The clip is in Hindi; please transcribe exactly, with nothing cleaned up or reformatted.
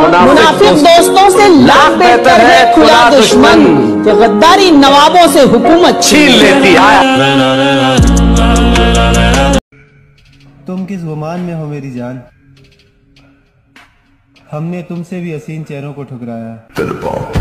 मुनाफिक दोस्तों से लाख बेहतर है खुदा दुश्मन, जो गद्दारी नवाबों से हुकूमत छीन लेती है। तुम किस गुमान में हो मेरी जान, हमने तुमसे भी हसीन चेहरों को ठुकराया।